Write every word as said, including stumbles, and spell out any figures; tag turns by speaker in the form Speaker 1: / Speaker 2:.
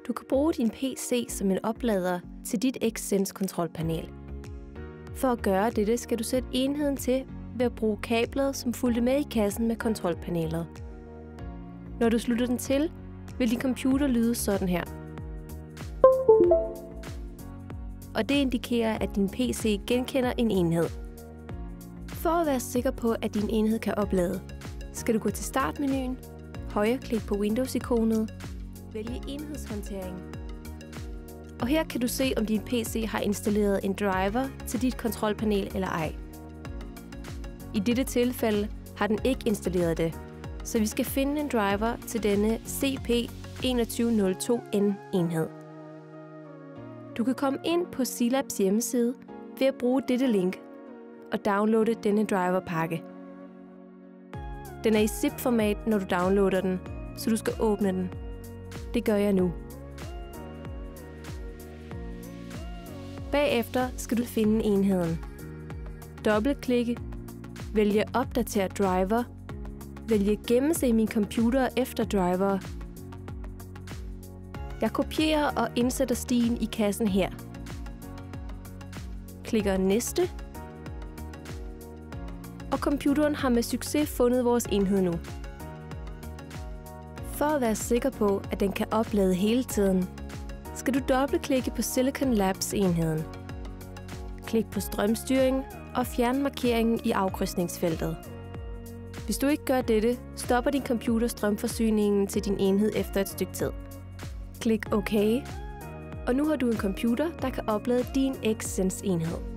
Speaker 1: Du kan bruge din P C som en oplader til dit Xsense kontrolpanel. For at gøre dette skal du sætte enheden til ved at bruge kablet, som fulgte med i kassen med kontrolpanelet. Når du slutter den til, vil din computer lyde sådan her. Og det indikerer, at din P C genkender en enhed. For at være sikker på, at din enhed kan oplade, skal du gå til startmenuen, højreklik på Windows-ikonet, vælge enhedshåndtering. Og her kan du se, om din P C har installeret en driver til dit kontrolpanel eller ej. I dette tilfælde har den ikke installeret det, så vi skal finde en driver til denne C P to en nul to N enhed. Du kan komme ind på Silabs hjemmeside ved at bruge dette link og downloade denne driverpakke. Den er i zip-format, når du downloader den, så du skal åbne den. Det gør jeg nu. Bagefter skal du finde enheden. Dobbeltklikke, vælge Opdater driver, vælge Gemme min computer efter driver. Jeg kopierer og indsætter stien i kassen her. Klikker Næste. Og computeren har med succes fundet vores enhed nu. For at være sikker på, at den kan oplade hele tiden, skal du dobbeltklikke på Silicon Labs enheden. Klik på strømstyring og fjern markeringen i afkrydsningsfeltet. Hvis du ikke gør dette, stopper din computer strømforsyningen til din enhed efter et stykke tid. Klik OK, og nu har du en computer, der kan oplade din Xsense enhed.